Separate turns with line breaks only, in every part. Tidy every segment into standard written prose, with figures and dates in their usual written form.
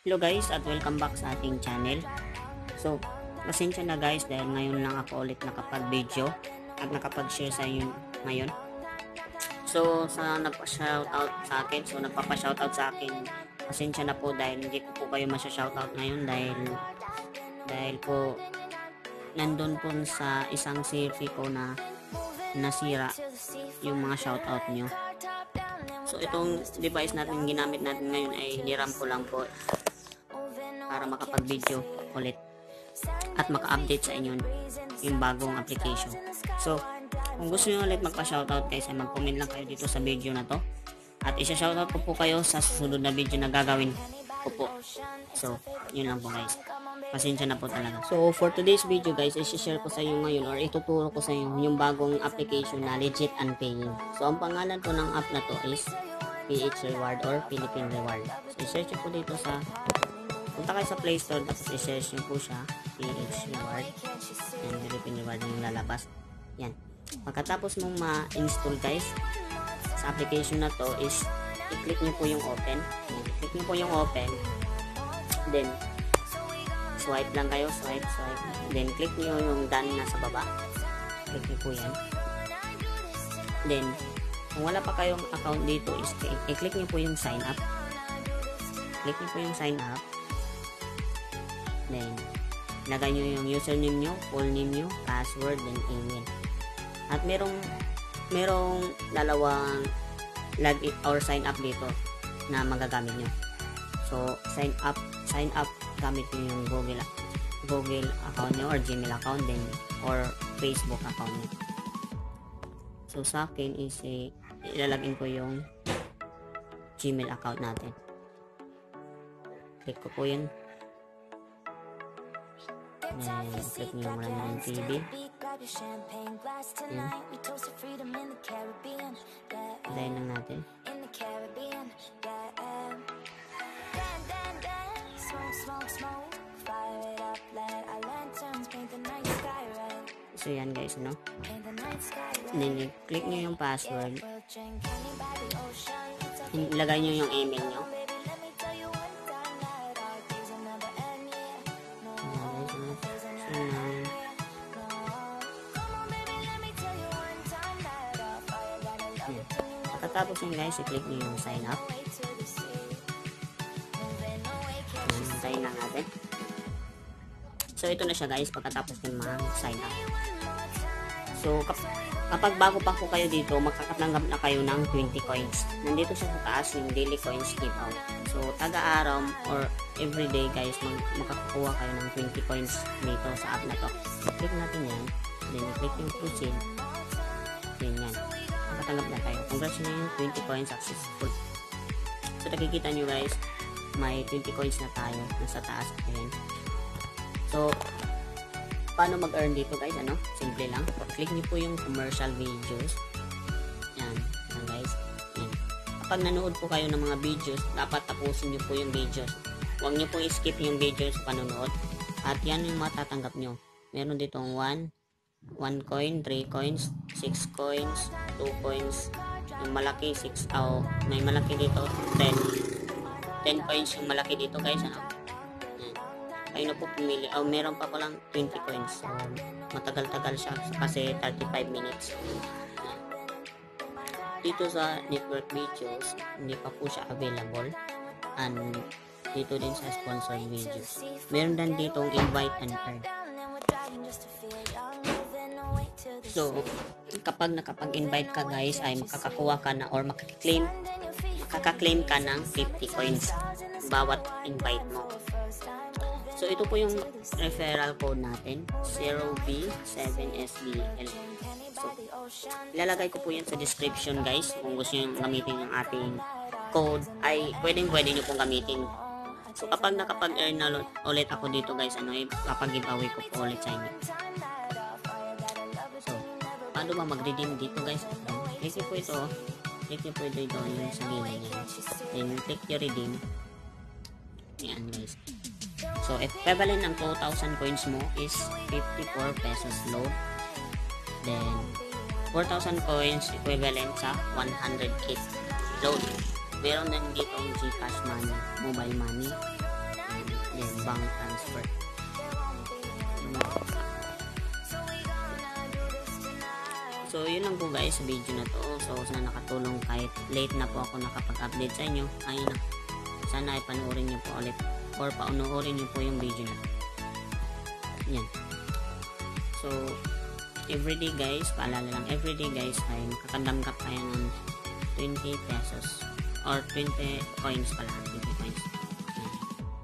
Hello guys at welcome back sa ating channel. So, pasensya na guys dahil ngayon lang ako ulit nakapag-video at nakapag-share sa inyo ngayon. So, sa nagpa-shoutout sa akin, nagpapa-shoutout sa akin, pasensya na po dahil hindi ko po kayo masya-shoutout ngayon dahil po nandun po sa isang survey ko na nasira yung mga shoutout nyo. So, itong device natin ginamit natin ngayon ay hiniram ko lang po para makapag-video ulit at maka-update sa inyo yung bagong application. So, kung gusto nyo ulit magpa-shoutout guys, ay mag-comment lang kayo dito sa video na to at isa-shoutout ko po kayo sa susunod na video na gagawin ko po. So, yun lang po guys. Pasensya na po talaga. So, for today's video guys, i-share ko sa inyo ngayon or ituturo ko sa inyo yung bagong application na legit and paying. So, ang pangalan po ng app na to is PH Reward or Philippine Reward. So, i-search po dito sa punta kayo sa Play Store, tapos i-search nyo po siya, PH Reward. Yan, Philippine Reward yung lalabas. Yan. Pagkatapos mong ma-install guys, sa application na to is, i-click nyo po yung open. Yan. I-click nyo po yung open. Then, swipe lang kayo, swipe. Then, click nyo yung done na sa baba. Click nyo po yan. Then, kung wala pa kayong account dito, is i-click nyo po yung sign up. Click nyo po yung sign up. Then, lagay nyo yung username nyo, full name nyo, password, then email. At merong dalawang login or sign up dito na magagamit nyo. So, sign up gamit nyo yung Google account nyo or Gmail account din or Facebook account nyo. So, sa akin is ilalagin ko yung Gmail account natin. Click ko po yun. Then, click nyo yung Random TV. Yan. Layan lang natin. So, yan guys, no? Then, click nyo yung password. Ilagay nyo yung email nyo. Pagkatapos nyo guys, i-click nyo yung sign up. Sign na natin. So, ito na siya guys, pagkatapos nyo mag-sign up. So, kapag bago pa po kayo dito, makakatanggap na kayo ng 20 coins. Nandito siya sa taas yung daily coins give out. So, taga-araw or everyday guys, makakakuha kayo ng 20 coins dito sa app na to. Click natin yan. Then, i-click yung proceed. Then, yan. Makatanggap na tayo. Congratulations, 20 coins successful. So, nakikita nyo guys, may 20 coins na tayo nasa taas. Ayan. So, paano mag-earn dito guys? Simple lang. Click nyo po yung commercial videos. Yan. Yan guys. Yan. Kapag nanood po kayo ng mga videos, dapat tapusin nyo po yung videos. Huwag nyo po i-skip yung videos sa panonood. At yan yung matatanggap nyo. Meron ditong 1 coin, 3 coins, 6 coins, 2 coins, yung malaki 6, may malaki dito 10 coins yung malaki dito guys, kayo na po pumili. Meron pa palang 20 coins, so matagal-tagal siya kasi 35 minutes. Dito sa network videos hindi pa po siya available, and dito din sa sponsored videos meron din ditong invite and earn. So, kapag nakapag-invite ka guys, ay makakakuha ka na or makaka-claim ka ng 50 coins bawat invite mo. So, ito po yung referral code natin, 0B7SBL. So, ilalagay ko po yan sa description guys. Kung gusto nyo gamitin yung ating code, ay pwede nyo pong gamitin. So, kapag nakapag-earn na ulit ako dito guys, kapag giveaway ko po ulit sa inyo. Paano ba mag-redeem dito guys? Click nyo po ito. Click nyo po ito yung sa gilid niya. Then click nyo redeem. Yan guys. So equivalent ng 2,000 coins mo is 54 pesos load. Then 4,000 coins equivalent sa 100k load. Meron din dito ang GCash money, mobile money. Yan, bank transfer. So, yun lang po guys sa video na to. So, sana nakatulong kahit late na po ako nakapag-update sa inyo. Sana ay panoorin nyo po ulit or paunoorin nyo po yung video na to. Yan. So, everyday guys, paalala lang, everyday guys ay makakadamkap tayo ng 20 pesos or 20 coins pala. 20 coins. Yan.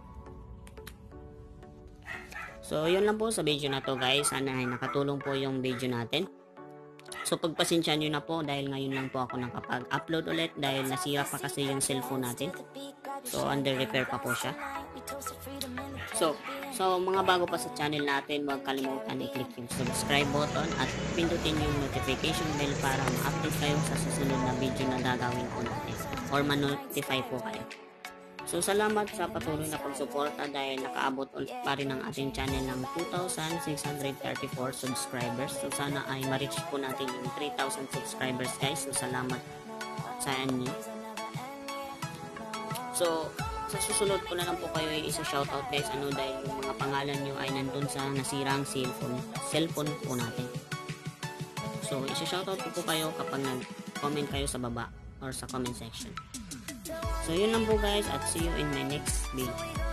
So, yun lang po sa video na to guys. Sana ay nakatulong po yung video natin. So pagpasensya nyo na po dahil ngayon lang po ako nakapag-upload ulit dahil nasira pa kasi yung cellphone natin. So under repair pa po siya. So mga bago pa sa channel natin, huwag kalimutan i-click yung subscribe button at pindutin yung notification bell para ma-update kayo sa susunod na video na gagawin ko natin or ma-notify po kayo. So salamat sa patuloy na pagsuporta dahil nakaabot pa rin ang ating channel ng 2,634 subscribers. So sana ay ma-reach po natin yung 3,000 subscribers guys. So salamat sa inyo. So sa susunod ko na lang po kayo isa-shoutout guys dahil yung mga pangalan nyo ay nandun sa nasirang cellphone po natin. So isa-shoutout po kayo kapag nag-comment kayo sa baba or sa comment section. So yun lang po guys at see you in my next video.